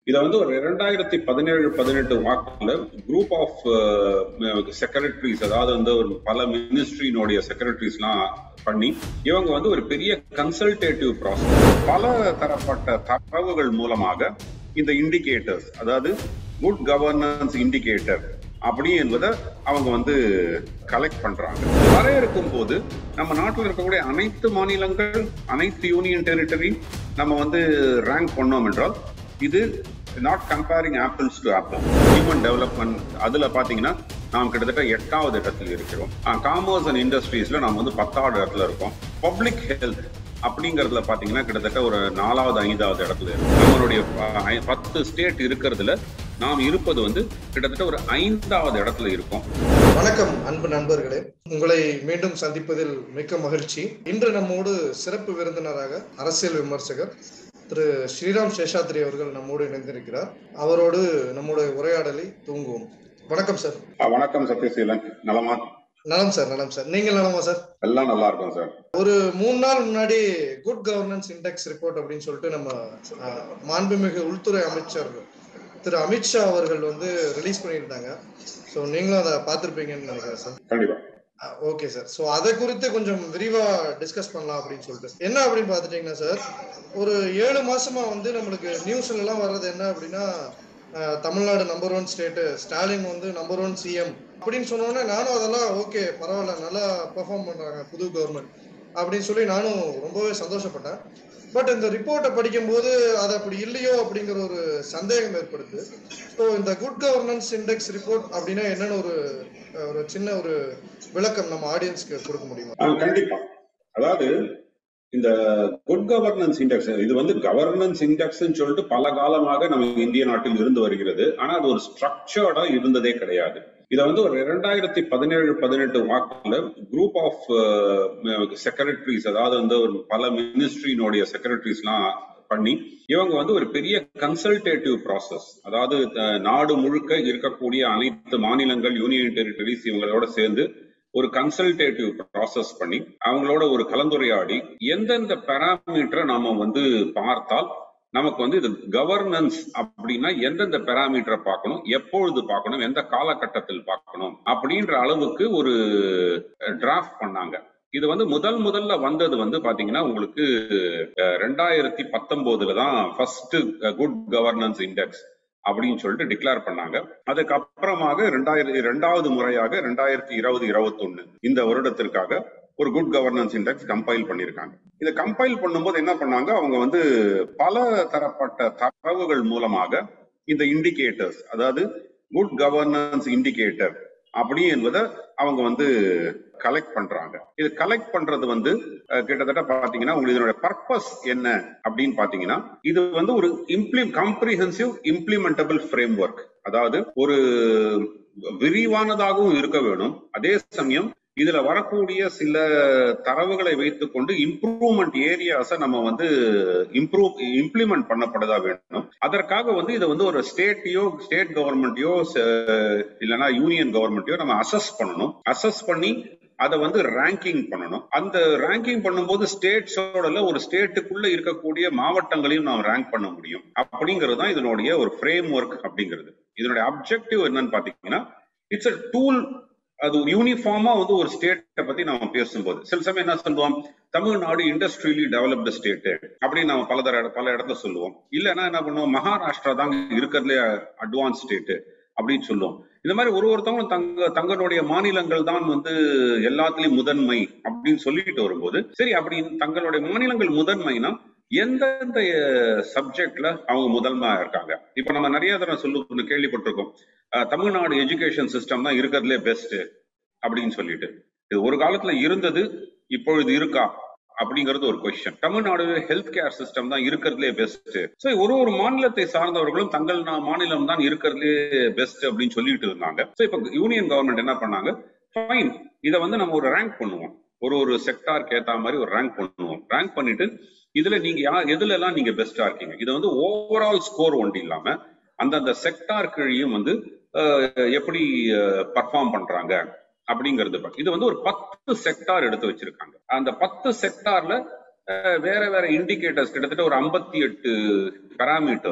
இதை வந்து ஒரு 2017-18 வாக்குல குரூப் ஆஃப் செக்ரட்டரிஸ், அதாவது வந்து ஒரு பல மினிஸ்ட்ரியினுடைய செக்ரட்டரிஸ்லாம் பண்ணி இவங்க வந்து ஒரு பெரிய கன்சல்டேட்டிவ் ப்ராசஸ், பல தரப்பட்ட தரவுகள் மூலமாக இந்த இண்டிகேட்டர்ஸ், அதாவது குட் கவர்னன்ஸ் இண்டிகேட்டர் அப்படி என்பதை அவங்க வந்து கலெக்ட் பண்றாங்க. வரையறுக்கும் போது நம்ம நாட்டில் இருக்கக்கூடிய அனைத்து மாநிலங்கள், அனைத்து யூனியன் டெரிட்டரி நம்ம வந்து ரேங்க் பண்ணோம் என்றால் இது not comparing apples to apple. Human development அதுல பாத்தீங்கன்னா நாம் கிட்டத்தட்ட 8வது இடத்துல இருக்கிறோம். காமர்ஸ் அண்ட் இண்டஸ்ட்ரீஸ்ல நாம் வந்து 10வது இடத்துல இருக்கோம். பப்ளிக் ஹெல்த் அப்படிங்கறதுல பாத்தீங்கன்னா கிட்டத்தட்ட ஒரு 4வது 5வது இடத்துல இருக்கும். நம்மளுடைய 10 ஸ்டேட் இருக்கிறதுல நாம் இருப்பது வந்து கிட்டத்தட்ட ஒரு 5வது இடத்துல இருக்கும். வணக்கம் அன்பு நண்பர்களே, உங்களை மீண்டும் சந்திப்பதில் மிக்க மகிழ்ச்சி. இன்று நம்மோடு சிறப்பு விருந்தினராக அரசியல் விமர்சகர் திரு ஸ்ரீராம் சேஷாத்ரி அவர்கள் நம்மோடு இணைந்திருக்கிறார். அவரோடு நம்முடைய உரையாடலை துவங்குவோம். வணக்கம் சார். வணக்கம் சத்யசீலன். நலமா? நலம் சார், நலம் சார். நீங்கள் நலமா சார்? எல்லாம் நல்லா இருக்கும் சார். ஒரு 3 நாள் முன்னாடி குட் கவர்னன்ஸ் இண்டெக்ஸ் ரிப்போர்ட் அப்படின்னு சொல்லிட்டு நம்ம மாண்புமிகு உள்துறை அமைச்சர் திரு அமித்ஷா அவர்கள் வந்து ரிலீஸ் பண்ணியிருந்தாங்க. ஸோ நீங்களும் அதை பார்த்துருப்பீங்கன்னு நினைக்கிறேன் சார். கண்டிப்பா. Okay sir. ஸோ அதை குறித்து கொஞ்சம் விரிவா டிஸ்கஸ் பண்ணலாம் அப்படின்னு சொல்லிட்டு. என்ன அப்படின்னு பார்த்துட்டீங்கன்னா சார், ஒரு 7 மாசமா வந்து நம்மளுக்கு நியூஸ்ல எல்லாம் வர்றது என்ன அப்படின்னா, தமிழ்நாடு நம்பர் 1 ஸ்டேட்டு, ஸ்டாலின் வந்து நம்பர் 1 சிஎம் அப்படின்னு சொன்னோன்னே நானும் அதெல்லாம் ஓகே பரவாயில்ல, நல்லா பெர்ஃபார்ம் பண்றாங்க புது கவர்மெண்ட் அப்படின்னு சொல்லி நானும் ரொம்பவே சந்தோஷப்பட்டேன். பட் இந்த ரிப்போர்ட்டை படிக்கும்போது அது அப்படி இல்லையோ அப்படிங்கிற ஒரு சந்தேகம் ஏற்படுது. ஸோ இந்த குட் கவர்னன்ஸ் இண்டெக்ஸ் ரிப்போர்ட் அப்படின்னா என்னன்னு ஒரு சின்ன ஒரு விளக்கம் நம்ம ஆடியன்ஸ்க்கு கொடுக்க முடியுமா? கண்டிப்பா. அதாவது இந்த குட் கவர்னன்ஸ் இண்டெக்ஸ், இது வந்து கவர்னன்ஸ் இண்டெக்ஸ் சொல்லிட்டு பல காலமாக நம்ம இந்திய நாட்டில் இருந்து வருகிறது. ஆனா அது ஒரு ஸ்ட்ரக்சர்டா இருந்ததே கிடையாது. இதை வந்து ஒரு 2017-18 வாக்குல குரூப் ஆஃப் செக்ரட்டரிஸ், அதாவது வந்து ஒரு பல மினிஸ்ட்ரியினுடைய செக்ரட்டரிஸ்லாம் பண்ணி இவங்க வந்து ஒரு பெரிய கன்சல்டேட்டிவ் ப்ராசஸ், அதாவது நாடு முழுக்க இருக்கக்கூடிய அனைத்து மாநிலங்கள், யூனியன் டெரிட்டரிஸ் இவங்களோட சேர்ந்து ஒரு கன்சல்டேட்டிவ் ப்ராசஸ் பண்ணி அவங்களோட ஒரு கலந்துரையாடி எந்தெந்த பாராமீட்டரை நாம வந்து பார்த்தால் நமக்கு வந்து இது கவர்னன்ஸ் அப்படின்னா எந்தெந்த பாராமீட்டரை பார்க்கணும், எப்பொழுது பார்க்கணும், எந்த காலகட்டத்தில் பார்க்கணும் அப்படின்ற அளவுக்கு ஒரு டிராஃப்ட் பண்ணாங்க. இது வந்து முதல்ல வந்தது வந்து பாத்தீங்கன்னா உங்களுக்கு 2019 தான் ஃபர்ஸ்ட் குட் கவர்னன்ஸ் இண்டெக்ஸ் அப்படின்னு சொல்லிட்டு டிக்ளேர் பண்ணாங்க. அதுக்கப்புறமாக 2வது முறையாக 2020-21 இந்த வருடத்திற்காக ஒரு குட் கவர்னன்ஸ் இண்டெக்ஸ் கம்பைல் பண்ணியிருக்காங்க. இதை கம்பைல் பண்ணும்போது என்ன பண்ணாங்க, அவங்க வந்து பல தரப்பட்ட தரவுகள் மூலமாக இந்த இண்டிகேட்டர்ஸ், அதாவது குட் கவர்னன்ஸ் இண்டிகேட்டர் அப்படி என்பதை அவங்க வந்து கலெக்ட் பண்றாங்க. இது கலெக்ட் பண்றது வந்து கிட்டத்தட்ட பாத்தீங்கன்னா உங்களுக்கு இதனுடைய பர்பஸ் என்ன அப்படின்னு பாத்தீங்கன்னா, இது வந்து ஒரு காம்ப்ரிஹென்சிவ் இம்ப்ளிமெண்டபிள் ஃப்ரேம் ஒர்க், அதாவது ஒரு விரிவானதாகவும் இருக்க வேணும். அதே சமயம் இதுல வரக்கூடிய சில தரவுகளை வைத்துக் கொண்டு இம்ப்ரூவ்மெண்ட் ஏரியாஸை நம்ம வந்து இம்ப்ளிமெண்ட் பண்ணப்படதா வேணும். அதற்காக வந்து இதை வந்து ஒரு ஸ்டேட் கவர்மெண்ட்டையோ இல்லைன்னா யூனியன் கவர்மெண்ட்டையோ நம்ம அசஸ் பண்ணணும். அசஸ் பண்ணி அதை வந்து ரேங்கிங் பண்ணணும். அந்த ரேங்கிங் பண்ணும்போது ஸ்டேட்ஸோட ஒரு ஸ்டேட்டுக்குள்ள இருக்கக்கூடிய மாவட்டங்களையும் நாம் ரேங்க் பண்ண முடியும். அப்படிங்கிறது தான் இதனுடைய ஒரு ஃப்ரேம் ஒர்க் அப்படிங்கிறது. இதனுடைய அப்ஜெக்டிவ் என்னன்னு பாத்தீங்கன்னா, இட்ஸ் அ டூல். அது யூனிஃபார்மா வந்து ஒரு ஸ்டேட்டை பத்தி நாம பேசும்போது சில சமயம் என்ன சொல்லுவோம், தமிழ்நாடு இண்டஸ்ட்ரியலி டெவலப்டு ஸ்டேட் அப்படின்னு நம்ம பல இடத்துல சொல்லுவோம். இல்லைன்னா என்ன பண்ணுவோம், மகாராஷ்டிரா தான் இருக்கிறதுலே அட்வான்ஸ் ஸ்டேட் அப்படின்னு சொல்லுவோம். இந்த மாதிரி ஒருத்தவங்களும் தங்களுடைய மாநிலங்கள் தான் வந்து எல்லாத்துலயும் முதன்மை அப்படின்னு சொல்லிட்டு வரும்போது, சரி அப்படி தங்களுடைய மாநிலங்கள் முதன்மைனா எந்தெந்த சப்ஜெக்ட்ல அவங்க முதன்மையா இருக்காங்க. இப்ப நம்ம நிறைய தடவை கேள்விப்பட்டிருக்கோம், தமிழ்நாடு எஜுகேஷன் சிஸ்டம் தான் இருக்கிறதுலே பெஸ்ட் அப்படின்னு சொல்லிட்டு. இது ஒரு காலத்துல இருந்தது, இப்பொழுது இருக்கா அப்படிங்கிறது ஒரு question. Tamil Nadu health care system தான் இருக்கிறதுலே பெஸ்ட். ஸோ ஒரு மாநிலத்தை சார்ந்தவர்களும் தங்கள் மாநிலம் தான் இருக்கிறதுலே பெஸ்ட் அப்படின்னு சொல்லிட்டு இருந்தாங்க. ஸோ இப்ப யூனியன் கவர்மெண்ட் என்ன பண்ணாங்க, ஃபைன், இதை வந்து நம்ம ஒரு ரேங்க் பண்ணுவோம், ஒரு செக்டாருக்கு ஏற்ற மாதிரி ஒரு ரேங்க் பண்ணுவோம். ரேங்க் பண்ணிட்டு இதுல நீங்க எதுல எல்லாம் நீங்க பெஸ்டா இருக்கீங்க, இதை வந்து ஓவரால் ஸ்கோர் ஒன்று இல்லாம அந்தந்த செக்டார் கீழையும் வந்து எப்படி பர்ஃபார்ம் பண்றாங்க அப்படிங்கிறது. இது வந்து ஒரு 10 செக்டார் எடுத்து வச்சிருக்காங்க. அந்த 10 செக்டார்ல வேற இண்டிகேட்டர்ஸ் கிட்டத்தட்ட ஒரு 58 பாராமீட்டர்ஸ்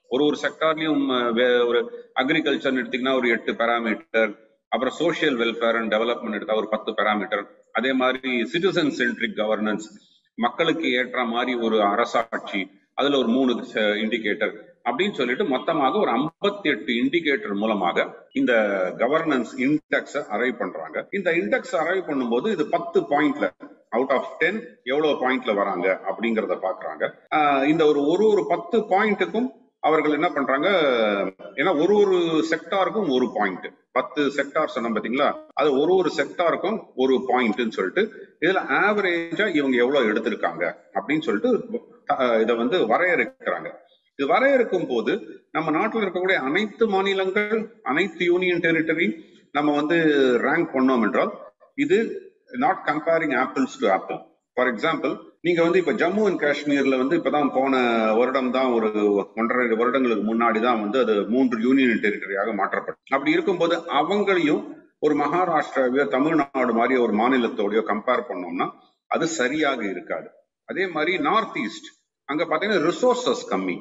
ஒரு செக்டார்லயும் ஒரு அக்ரிகல்ச்சர் எடுத்தீங்கன்னா ஒரு 8 பேராமீட்டர், அப்புறம் சோசியல் வெல்ஃபேர் அண்ட் டெவலப்மெண்ட் எடுத்தா ஒரு 10 பேராமீட்டர், அதே மாதிரி சிட்டிசன் சென்ட்ரிக் கவர்னன்ஸ், மக்களுக்கு ஏற்ற மாதிரி ஒரு அரசாட்சி, அதுல ஒரு 3 இண்டிகேட்டர் அப்படின்னு சொல்லிட்டு மொத்தமாக ஒரு 58 இண்டிகேட்டர் மூலமாக இந்த கவர்னன்ஸ் இண்டெக்ஸ் அரைவ் பண்றாங்க. இந்த இண்டெக்ஸ் அரைவ் பண்ணும்போது இது 10 பாயிண்ட்ல அவுட் ஆஃப் 10 எவ்வளவு பாயிண்ட்ல வராங்க அப்படிங்கறத பாக்குறாங்க. இந்த ஒரு 10 பாயிண்ட்டுக்கும் அவர்கள் என்ன பண்றாங்க, ஏன்னா ஒரு செக்டாருக்கும் ஒரு பாயிண்ட், 10 செக்டார் சொன்ன பாத்தீங்களா, அது ஒரு செக்டாருக்கும் ஒரு பாயிண்ட்னு சொல்லிட்டு இதுல ஆவரேஜா இவங்க எவ்வளவு எடுத்திருக்காங்க அப்படின்னு சொல்லிட்டு இதை வந்து வரையறுக்கிறாங்க. இது வரையறுக்கும் போது நம்ம நாட்டில் இருக்கக்கூடிய அனைத்து மாநிலங்கள், அனைத்து யூனியன் டெரிட்டரி நம்ம வந்து ரேங்க் பண்ணோம் என்றால் இது not comparing apples to apple. For example, நீங்க வந்து இப்ப ஜம்மு அண்ட் காஷ்மீர்ல வந்து இப்பதான் போன வருடம் தான் ஒரு 1.5 வருடங்களுக்கு முன்னாடி தான் வந்து அது 3 யூனியன் டெரிட்டரியாக மாற்றப்பட்டது. அப்படி இருக்கும்போது அவங்களையும் ஒரு மகாராஷ்டிராவையோ தமிழ்நாடு மாதிரி ஒரு மாநிலத்தோடய கம்பேர் பண்ணோம்னா அது சரியாக இருக்காது. அதே மாதிரி நார்த் ஈஸ்ட், அங்க பாத்தீங்கன்னா ரிசோர்சஸ் கம்மி.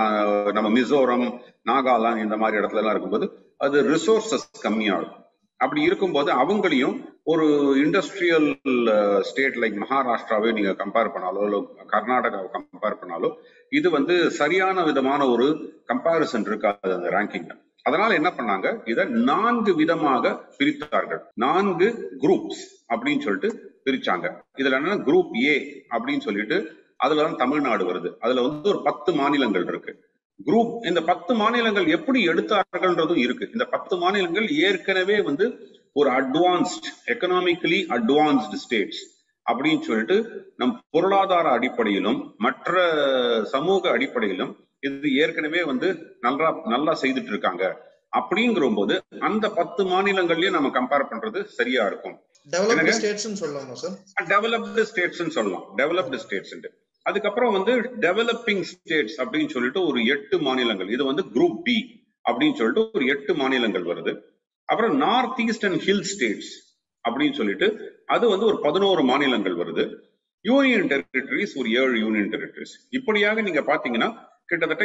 நம்ம மிசோரம், நாகாலாந்து இந்த மாதிரி இடத்துல எல்லாம் இருக்கும்போது அது ரிசோர்சஸ் கம்மியா இருக்கும். அப்படி இருக்கும்போது அவங்களையும் ஒரு இண்டஸ்ட்ரியல் ஸ்டேட் லைக் மகாராஷ்டிராவே நீங்க கம்பேர் பண்ணாலோ இல்லை கர்நாடகாவை கம்பேர் பண்ணாலோ இது வந்து சரியான விதமான ஒரு கம்பேரிசன் இருக்காது அந்த ரேங்கிங். அதனால என்ன பண்ணாங்க, இதை 4 விதமாக பிரித்தார்கள். 4 குரூப்ஸ் அப்படின்னு சொல்லிட்டு பிரிச்சாங்க. இதுல என்னன்னா குரூப் ஏ அப்படின்னு சொல்லிட்டு அதுலதான் தமிழ்நாடு வருது. அதுல வந்து ஒரு 10 மாநிலங்கள் இருக்கு. குரூப் இந்த 10 மாநிலங்கள் எப்படி எடுத்தார்கள்ன்றதும் இருக்கு. இந்த 10 மாநிலங்கள் ஏற்கனவே வந்து ஒரு அட்வான்ஸ்ட், எக்கனாமிக்கலி அட்வான்ஸ்டு ஸ்டேட்ஸ் அப்படின்னு சொல்லிட்டு நம் பொருளாதார அடிப்படையிலும் மற்ற சமூக அடிப்படையிலும் இது ஏற்கனவே வந்து நல்லா செய்துட்டு இருக்காங்க. அப்படிங்கிற போது அந்த 10 மாநிலங்கள்லயும் நம்ம கம்பேர் பண்றது சரியா இருக்கும். டெவலப்டு ஸ்டேட்ஸ்னு சொல்லலாம் சார். டெவலப்டு ஸ்டேட்ஸ்னு சொல்லலாம், டெவலப்டு ஸ்டேட்ஸ். அதுக்கப்புறம் வந்து டெவலப்பிங் ஸ்டேட்ஸ் அப்படின்னு சொல்லிட்டு ஒரு 8 மாநிலங்கள், இது வந்து குரூப் பி அப்படின்னு சொல்லிட்டு ஒரு 8 மாநிலங்கள் வருது. அப்புறம் north east and hill states அப்படின்னு சொல்லிட்டு அது வந்து ஒரு 11 மாநிலங்கள் வருது. யூனியன் டெரிட்டரிஸ் ஒரு 7 யூனியன் டெரிட்டரிஸ். இப்படியாக நீங்க பாத்தீங்கன்னா கிட்டத்தட்ட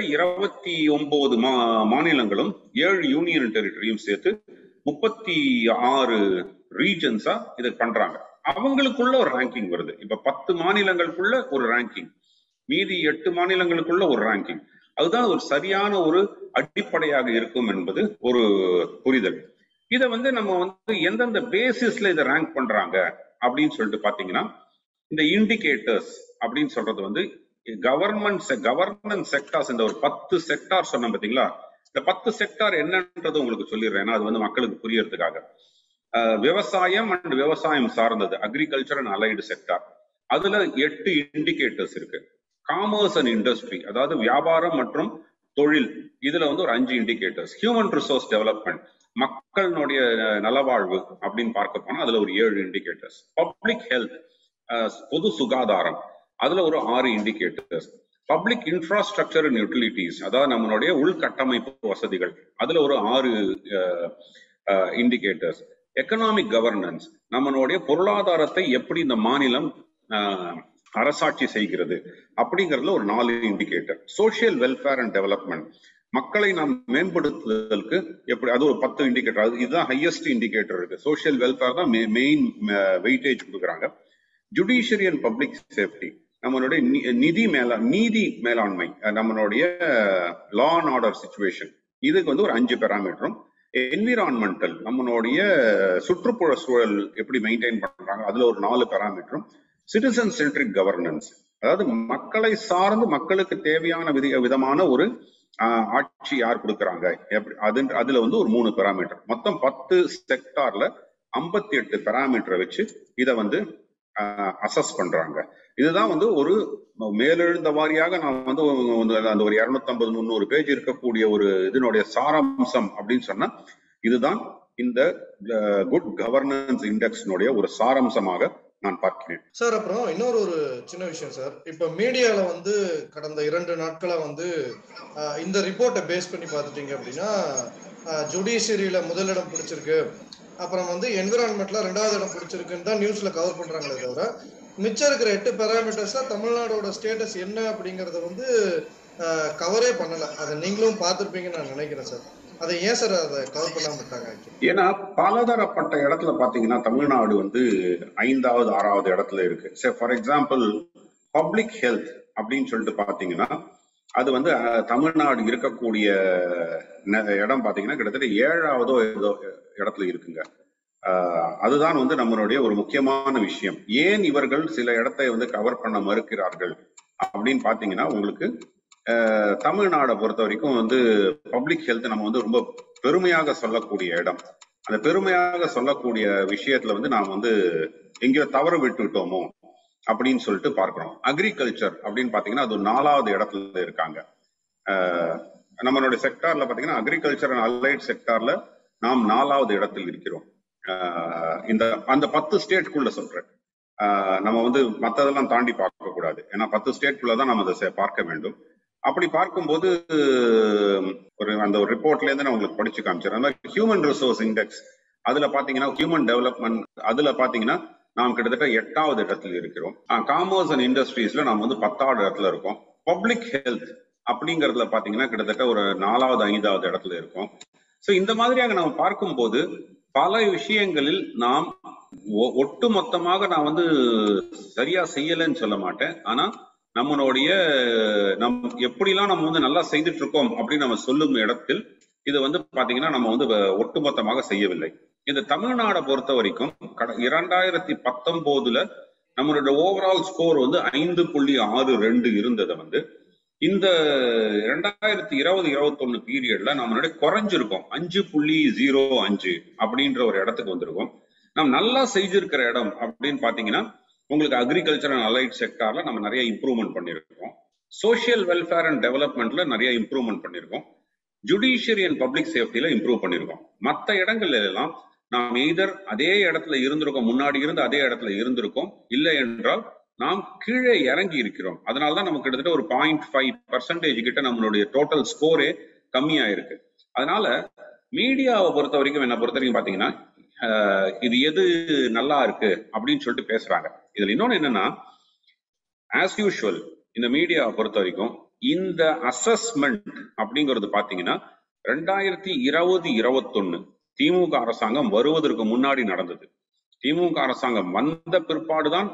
29 மாநிலங்களும் 7 யூனியன் டெரிட்டரியும் சேர்த்து 36 ரீஜன்ஸா இதை பண்றாங்க. அவங்களுக்குள்ள ஒரு ரேங்கிங் வருது. இப்ப 10 மாநிலங்களுக்குள்ள ஒரு ரேங்கிங், மீதி 8 மாநிலங்களுக்குள்ள ஒரு ரேங்கிங். அதுதான் ஒரு சரியான ஒரு அடிப்படையாக இருக்கும் என்பது ஒரு புரிதல். இதை வந்து நம்ம வந்து எந்தெந்த பேசிஸ்ல இதை ரேங்க் பண்றாங்க அப்படின்னு சொல்லிட்டு பாத்தீங்கன்னா, இந்த இண்டிகேட்டர்ஸ் அப்படின்னு சொல்றது வந்து கவர்னன்ஸ் செக்டார்ஸ், இந்த ஒரு 10 செக்டார் சொன்ன பாத்தீங்களா, இந்த 10 செக்டார் என்னன்றது உங்களுக்கு சொல்லிடுறேன், அது வந்து மக்களுக்கு புரியறதுக்காக. விவசாயம் அண்ட் விவசாயம் சார்ந்தது, அக்ரிகல்ச்சர் அண்ட் அலைடு செக்டார், அதுல 8 இண்டிகேட்டர்ஸ் இருக்கு. காமர்ஸ் அண்ட் இண்டஸ்ட்ரி, அதாவது வியாபாரம் மற்றும் தொழில், இதுல வந்து ஒரு 5 இண்டிகேட்டர்ஸ். ஹியூமன் ரிசோர்ஸ் டெவலப்மெண்ட், மக்களுடைய நலவாழ்வு அப்படின்னு பார்க்க போனா அதுல ஒரு 7 இண்டிகேட்டர்ஸ். பப்ளிக் ஹெல்த், பொது சுகாதாரம், அதுல ஒரு 6 indicators. Public infrastructure and utilities, அதாவது நம்மளுடைய உள்கட்டமைப்பு வசதிகள், அதுல ஒரு 6 இண்டிகேட்டர்ஸ். எக்கனாமிக் கவர்னன்ஸ், நம்மளுடைய பொருளாதாரத்தை எப்படி இந்த மாநிலம் அரசாட்சி செய்கிறது அப்படிங்கிறதுல ஒரு 4 indicator. Social welfare and development, மக்களை நாம் மேம்படுத்துவதற்கு எப்படி, அது ஒரு 10 இண்டிகேட்டர். அது இதுதான் ஹையஸ்ட் இண்டிகேட்டர் இருக்கு. சோசியல் வெல்ஃபேர் தான் மெயின் வெயிட்டேஜ் கொடுக்குறாங்க. ஜுடிஷியரி அண்ட் பப்ளிக் சேஃப்டி, நம்மளுடைய நீதி மேலாண்மை, நம்மளுடைய லா அண்ட் ஆர்டர் சிச்சுவேஷன், இதுக்கு வந்து ஒரு 5 பேராமீட்டரும். என்விரான்மெண்டல், நம்மளுடைய சுற்றுப்புற சூழல் எப்படி மெயின்டைன் பண்றாங்க, அதுல ஒரு 4 பேராமீட்டரும். சிட்டிசன் சென்ட்ரிக் கவர்னன்ஸ், அதாவது மக்களை சார்ந்து மக்களுக்கு தேவையான விதமான ஒரு ஆட்சி யார் கொடுக்குறாங்க, அதுல வந்து ஒரு 3 பேராமீட்டர். மொத்தம் 10 செக்டார்ல 58 பேராமீட்டரை வச்சு இதை வந்து அசஸ் பண்றாங்க. இதுதான் வந்து ஒரு மேலெழுந்த வாரியாக நான் வந்து அந்த ஒரு 250-300 பேஜ் இருக்கக்கூடிய ஒரு இதனுடைய சாராம்சம் அப்படின்னு சொன்னா இதுதான் இந்த குட் கவர்னன்ஸ் இண்டெக்ஸ்னுடைய ஒரு சாராம்சமாக நான் பார்க்கிறேன் சார். அப்புறம் இன்னொரு ஒரு சின்ன விஷயம் சார், இப்ப மீடியால வந்து கடந்த 2 நாட்களா வந்து இந்த ரிப்போர்ட்டை பேஸ் பண்ணி பார்த்துட்டீங்க அப்படின்னா ஜுடிஷியரியில முதலிடம் பிடிச்சிருக்கு, அப்புறம் வந்து என்விரான்மெண்ட்ல 2வது இடம் பிடிச்சிருக்குன்னு தான் நியூஸ்ல கவர் பண்றாங்களே தவிர மிச்சம் இருக்கிற 8 பேராமீட்டர்ஸா தமிழ்நாடோட ஸ்டேட்டஸ் என்ன அப்படிங்கறத வந்து கவரே பண்ணல. அதை நீங்களும் பார்த்துருப்பீங்கன்னு நான் நினைக்கிறேன் சார். அதை ஏன் சார் அதை கவர் பண்ணாம விட்டாங்க? ஏன்னா பலதரப்பட்ட இடத்துல பாத்தீங்கன்னா தமிழ்நாடு வந்து 5வது 6வது இடத்துல இருக்கு. சரி, ஃபார் எக்ஸாம்பிள் பப்ளிக் ஹெல்த் அப்படின்னு சொல்லிட்டு பாத்தீங்கன்னா அது வந்து தமிழ்நாடு இருக்கக்கூடிய இடம் பாத்தீங்கன்னா கிட்டத்தட்ட 7வதோ ஏதோ இடத்துல இருக்குங்க. அதுதான் வந்து நம்மளுடைய ஒரு முக்கியமான விஷயம். ஏன் இவர்கள் சில இடத்தை வந்து கவர் பண்ண மறுக்கிறார்கள் அப்படின்னு பாத்தீங்கன்னா உங்களுக்கு தமிழ்நாடை பொறுத்த வரைக்கும் வந்து பப்ளிக் ஹெல்த் நம்ம வந்து ரொம்ப பெருமையாக சொல்லக்கூடிய இடம். அந்த பெருமையாக சொல்லக்கூடிய விஷயத்துல வந்து நாம் வந்து எங்கேயோ தவறு விட்டுட்டோமோ அப்படின்னு சொல்லிட்டு பார்க்கிறோம். அக்ரிகல்ச்சர் அப்படின்னு பாத்தீங்கன்னா அது 4வது இடத்துல இருக்காங்க. நம்மளுடைய செக்டார்ல பாத்தீங்கன்னா அக்ரிகல்ச்சர் அண்ட் அலைட் செக்டார்ல நாம் 4வது இடத்தில் இருக்கிறோம். இந்த அந்த 10 ஸ்டேட்குள்ள சொல்றேன். நம்ம வந்து மற்றதெல்லாம் தாண்டி பார்க்க கூடாது. ஏன்னா 10 ஸ்டேட்குள்ளதான் நம்ம அதை பார்க்க வேண்டும். அப்படி பார்க்கும்போது அந்த ஒரு ரிப்போர்ட்ல இருந்து நான் உங்களுக்கு படிச்சு காமிச்சிடறேன். அந்த மாதிரி ஹியூமன் ரிசோர்ஸ் இண்டெக்ஸ் அதுல பாத்தீங்கன்னா ஹியூமன் டெவலப்மெண்ட் அதுல பாத்தீங்கன்னா நாம் கிட்டத்தட்ட 8வது இடத்துல இருக்கிறோம். காமர்ஸ் அண்ட் இண்டஸ்ட்ரீஸ்ல நாம் வந்து 10வது இடத்துல இருக்கோம். பப்ளிக் ஹெல்த் அப்படிங்கறதுல பாத்தீங்கன்னா கிட்டத்தட்ட ஒரு 4வது 5வது இடத்துல இருக்கும். சோ இந்த மாதிரியாக நாம் பார்க்கும்போது பல விஷயங்களில் நாம் ஒட்டு மொத்தமாக நான் வந்து சரியா செய்யலைன்னு சொல்ல மாட்டேன். ஆனா நம்மளுடைய எப்படிலாம் நம்ம வந்து நல்லா செய்துட்டு இருக்கோம் அப்படின்னு நம்ம சொல்லும் இடத்தில் இது வந்து பாத்தீங்கன்னா நம்ம வந்து ஒட்டுமொத்தமாக செய்யவில்லை. இந்த தமிழ்நாடை பொறுத்த வரைக்கும் 2019 நம்மளோட ஓவரால் ஸ்கோர் வந்து 5.62 இருந்ததை வந்து இந்த 2020-21 பீரியட்ல நம்மளுடைய குறைஞ்சிருக்கோம் 5.05 அப்படின்ற ஒரு இடத்துக்கு வந்திருக்கோம். நம்ம நல்லா செய்திருக்கிற இடம் அப்படின்னு பாத்தீங்கன்னா உங்களுக்கு அக்ரிகல்ச்சர் அண்ட் அலைட் செக்டார்ல நம்ம நிறைய இம்ப்ரூவ்மெண்ட் பண்ணிருக்கோம். சோசியல் வெல்ஃபேர் அண்ட் டெவலப்மெண்ட்ல நிறைய இம்ப்ரூவ்மெண்ட் பண்ணிருக்கோம். ஜுடிஷியரி அண்ட் பப்ளிக் சேஃப்டில இம்ப்ரூவ் பண்ணிருக்கோம். மற்ற இடங்கள்ல எல்லாம் நாம் எய்தர் அதே இடத்துல இருந்திருக்கோம், முன்னாடி இருந்து அதே இடத்துல இருந்திருக்கோம், இல்லை என்றால் நாம் கீழே இறங்கி இருக்கிறோம். அதனாலதான் நமக்கு கிட்டத்தட்ட ஒரு 0.5% கிட்ட நம்மளுடைய டோட்டல் ஸ்கோரே கம்மியா இருக்கு. அதனால மீடியாவை பொறுத்த வரைக்கும் என்ன பொறுத்த வரைக்கும் பாத்தீங்கன்னா இது எது நல்லா இருக்கு அப்படின்னு சொல்லிட்டு பேசுறாங்க. இதுல இன்னொன்னு என்னன்னா ஆஸ் யூஷுவல் இந்த மீடியாவை பொறுத்த வரைக்கும் இந்த அசஸ்மெண்ட் அப்படிங்கிறது பாத்தீங்கன்னா 2020-21 திமுக அரசாங்கம் வருவதற்கு முன்னாடி நடந்தது. திமுக அரசாங்கம் வந்த பிற்பாடுதான்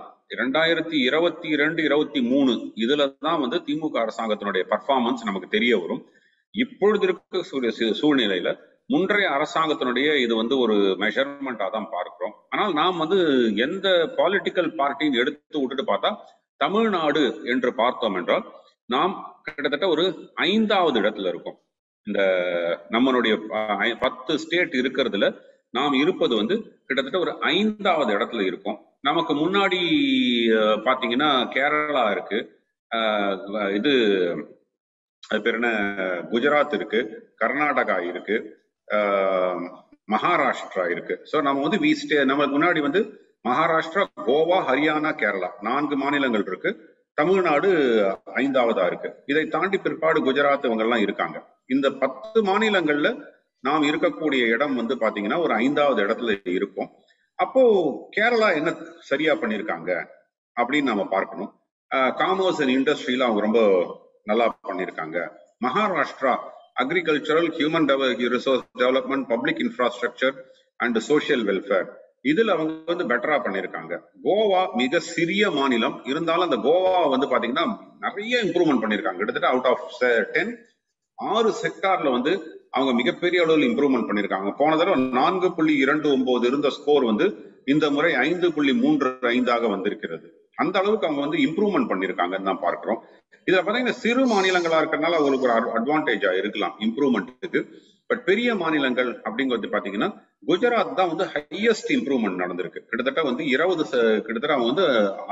2022-23 இதுலதான் வந்து திமுக அரசாங்கத்தினுடைய பர்ஃபார்மன்ஸ் நமக்கு தெரிய வரும். இப்பொழுது இருக்க சூழ்நிலையில முன்றைய அரசாங்கத்தினுடைய இது வந்து ஒரு மெஷர்மெண்டா தான் பார்க்கிறோம். ஆனால் நாம் வந்து எந்த பாலிட்டிக்கல் பார்ட்டின்னு எடுத்து விட்டுட்டு பார்த்தா தமிழ்நாடு என்று பார்த்தோம் என்றால் நாம் கிட்டத்தட்ட ஒரு 5வது இடத்துல இருக்கோம். இந்த நம்மளுடைய 10 ஸ்டேட் இருக்கிறதுல நாம் இருப்பது வந்து கிட்டத்தட்ட ஒரு 5வது இடத்துல இருக்கும். நமக்கு முன்னாடி பாத்தீங்கன்னா கேரளா இருக்கு, இது அது பேர் என்ன குஜராத் இருக்கு, கர்நாடகா இருக்கு, மகாராஷ்டிரா இருக்கு. ஸோ நம்ம வந்து நமக்கு முன்னாடி வந்து மகாராஷ்டிரா, கோவா, ஹரியானா, கேரளா 4 மாநிலங்கள் இருக்கு. தமிழ்நாடு 5வதா இருக்கு. இதை தாண்டி பிற்பாடு குஜராத் இவங்க எல்லாம் இருக்காங்க. இந்த 10 மாநிலங்கள்ல நாம் இருக்கக்கூடிய இடம் வந்து பாத்தீங்கன்னா ஒரு 5வது இடத்துல இருக்கும். அப்போ கேரளா என்ன சரியா பண்ணிருக்காங்க அப்படின்னு நம்ம பார்க்கணும். காமர்ஸ் அண்ட் இண்டஸ்ட்ரியில அவங்க ரொம்ப நல்லா பண்ணிருக்காங்க. Maharashtra agricultural, human resource development, public infrastructure and social welfare இதுல அவங்க வந்து பெட்டரா பண்ணிருக்காங்க. கோவா மிக சிறிய மாநிலம் இருந்தாலும் அந்த கோவா வந்து பாத்தீங்கன்னா நிறைய இம்ப்ரூவ்மெண்ட் பண்ணிருக்காங்க. கிட்டத்தட்ட அவுட் ஆஃப் 10 6 செக்டார்ல வந்து அவங்க மிகப்பெரிய அளவில் இம்ப்ரூவ்மெண்ட் பண்ணிருக்காங்க. போன தடவை 4.29 இருந்த ஸ்கோர் வந்து இந்த முறை 5.35 வந்திருக்கிறது. அந்த அளவுக்கு அவங்க வந்து இம்ப்ரூவ்மெண்ட் பண்ணிருக்காங்கன்னு தான் பார்க்கிறோம். இதுல பாத்தீங்கன்னா சிறு மாநிலங்களா இருக்கிறதுனால அவங்களுக்கு ஒரு அட்வான்டேஜா இருக்கலாம் இம்ப்ரூவ்மெண்ட்டுக்கு. பட் பெரிய மாநிலங்கள் அப்படிங்கிறது பாத்தீங்கன்னா குஜராத் தான் வந்து ஹையஸ்ட் இம்ப்ரூவ்மெண்ட் நடந்திருக்கு. கிட்டத்தட்ட வந்து 20 கிட்டத்தட்ட அவங்க வந்து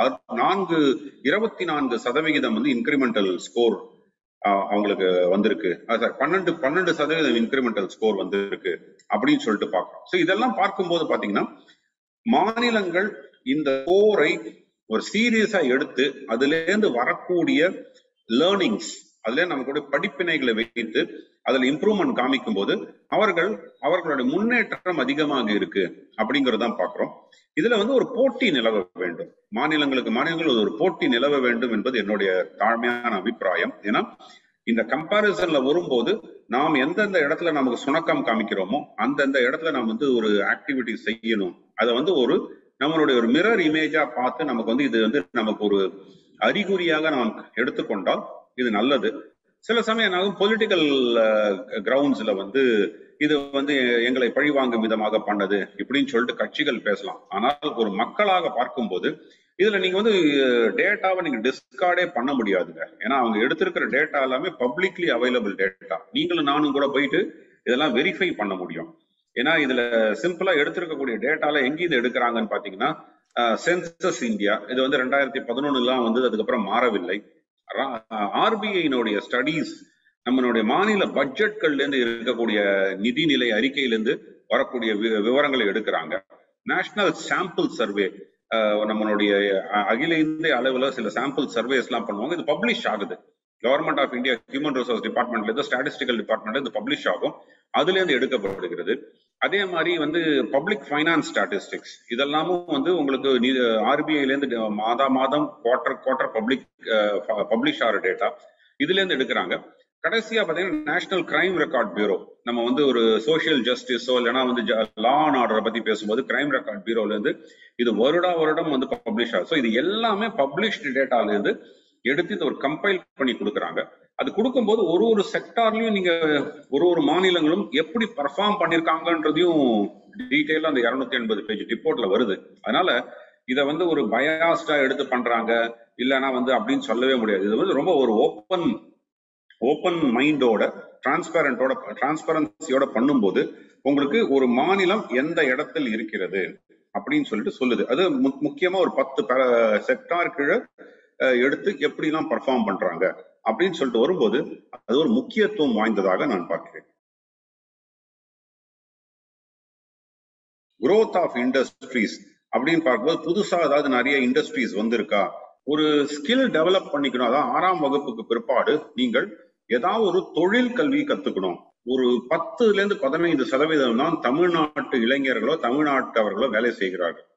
24% வந்து இன்கிரிமெண்டல் ஸ்கோர் அவங்களுக்கு வந்திருக்கு. 12% இன்கிரிமெண்டல் ஸ்கோர் வந்திருக்கு அப்படின்னு சொல்லிட்டு பார்க்கிறோம். ஸோ இதெல்லாம் பார்க்கும்போது பாத்தீங்கன்னா மாநிலங்கள் இந்த ஸ்கோரை ஒரு சீரியஸா எடுத்து அதுல இருந்து வரக்கூடிய லேர்னிங்ஸ், அதுல நமக்கு படிப்பினைகளை வைத்து அதுல இம்ப்ரூவ்மெண்ட் காமிக்கும் போது அவர்களுடைய முன்னேற்றம் அதிகமாக இருக்கு அப்படிங்கறதான் பாக்குறோம். இதுல வந்து ஒரு போட்டி நிலவ வேண்டும், மாநிலங்கள் ஒரு போட்டி நிலவ வேண்டும் என்பது என்னுடைய தாழ்மையான அபிப்பிராயம். ஏன்னா இந்த கம்பாரிசன்ல வரும்போது நாம் எந்தெந்த இடத்துல நமக்கு சுணக்கம் காமிக்கிறோமோ அந்தந்த இடத்துல நம்ம வந்து ஒரு ஆக்டிவிட்டி செய்யணும். அதை வந்து ஒரு நம்மளுடைய ஒரு மிரர் இமேஜா பார்த்து நமக்கு வந்து இது வந்து நமக்கு ஒரு அறிகுறியாக நாம் எடுத்துக்கொண்டால் இது நல்லது. சில சமயம் பொலிட்டிக்கல் கிரவுண்ட்ஸ்ல வந்து இது வந்து எங்களை பழிவாங்கும் விதமாக பண்ணது இப்படின்னு சொல்லிட்டு கட்சிகள் பேசலாம். ஆனால் ஒரு மக்களாக பார்க்கும்போது இதுல நீங்க வந்து டேட்டாவை நீங்க டிஸ்கார்டே பண்ண முடியாதுங்க. ஏன்னா அவங்க எடுத்திருக்கிற டேட்டா எல்லாமே பப்ளிக்லி அவைலபிள் டேட்டா. நீங்களும் நானும் கூட போயிட்டு இதெல்லாம் வெரிஃபை பண்ண முடியும். ஏன்னா இதுல சிம்பிளா எடுத்திருக்கக்கூடிய டேட்டால எங்க இது எடுக்கிறாங்கன்னு பாத்தீங்கன்னா சென்சஸ் இந்தியா, இது வந்து 2011 வந்து அதுக்கப்புறம் மாறவில்லை. ஆர்பிஐனுடைய ஸ்டடீஸ், நம்மளுடைய மாநில பட்ஜெட்கள்ல இருந்து இருக்கக்கூடிய நிதிநிலை அறிக்கையிலிருந்து வரக்கூடிய விவரங்களை எடுக்கிறாங்க. நேஷனல் சாம்பிள் சர்வே, நம்மளுடைய அகில இந்திய அளவுல சில சாம்பிள் சர்வேஸ் எல்லாம் பண்ணுவாங்க. இது பப்ளிஷ் ஆகுது. Government of India human resource டிபார்ட்மெண்ட்ல இருந்து, ஸ்டாட்டிஸ்டிக்கல் டிபார்ட்மெண்ட்ல இருந்து பப்ளிஷ் ஆகும். அதுல இருந்து எடுக்கப்படுகிறது. அதே மாதிரி வந்து பப்ளிக் ஃபைனான்ஸ் ஸ்டாட்டிஸ்டிக்ஸ் இதெல்லாமும் வந்து உங்களுக்கு ஆர்பிஐல இருந்து மாதம் குவார்டர் பப்ளிஷ் ஆகிற டேட்டா இதுல இருந்து எடுக்கிறாங்க. கடைசியா பாத்தீங்கன்னா நேஷனல் கிரைம் ரெக்கார்ட் பியூரோ, நம்ம வந்து ஒரு சோசியல் ஜஸ்டிஸோ இல்லைன்னா வந்து லா அண்ட் ஆர்டரை பத்தி பேசும்போது கிரைம் ரெக்கார்ட் பியூரோல இருந்து இது வருடம் வந்து பப்ளிஷ் ஆகுது. ஸோ இது எல்லாமே பப்ளிஷ்டு டேட்டால இருந்து எடுத்து இது ஒரு கம்பைல் பண்ணி கொடுக்குறாங்க. அது கொடுக்கும்போது ஒரு செக்டார்லயும் நீங்க ஒரு மாநிலங்களும் எப்படி பர்ஃபார்ம் பண்ணிருக்காங்கன்றதையும் டீட்டெயிலா அந்த 280 பேஜ் ரிப்போர்ட்ல வருது. அதனால இதை வந்து ஒரு பயாஸ்டா எடுத்து பண்றாங்க இல்லைன்னா வந்து அப்படின்னு சொல்லவே முடியாது. இது வந்து ரொம்ப ஒரு ஓப்பன் மைண்டோட டிரான்ஸ்பரன்சியோட பண்ணும்போது உங்களுக்கு ஒரு மாநிலம் எந்த இடத்தில் இருக்கிறது அப்படின்னு சொல்லிட்டு சொல்லுது. அது முக்கியமா ஒரு 10 செக்டார் கீழே எடுத்து எப்படி எல்லாம் பர்ஃபார்ம் பண்றாங்க அப்படின்னு சொல்லிட்டு வரும்போது அது ஒரு முக்கியத்துவம் வாய்ந்ததாக நான் பார்க்கிறேன். growth ஆஃப் இண்டஸ்ட்ரீஸ் அப்படின்னு பார்க்கும்போது புதுசா ஏதாவது நிறைய இண்டஸ்ட்ரீஸ் வந்திருக்கா, ஒரு ஸ்கில் டெவலப் பண்ணிக்கணும். அதான் 6ஆம் வகுப்புக்கு பிற்பாடு நீங்கள் ஏதாவது ஒரு தொழில் கல்வி கத்துக்கணும். ஒரு 10% to 15% தான் தமிழ்நாட்டு இளைஞர்களோ தமிழ்நாட்டவர்களோ வேலை செய்கிறார்கள்.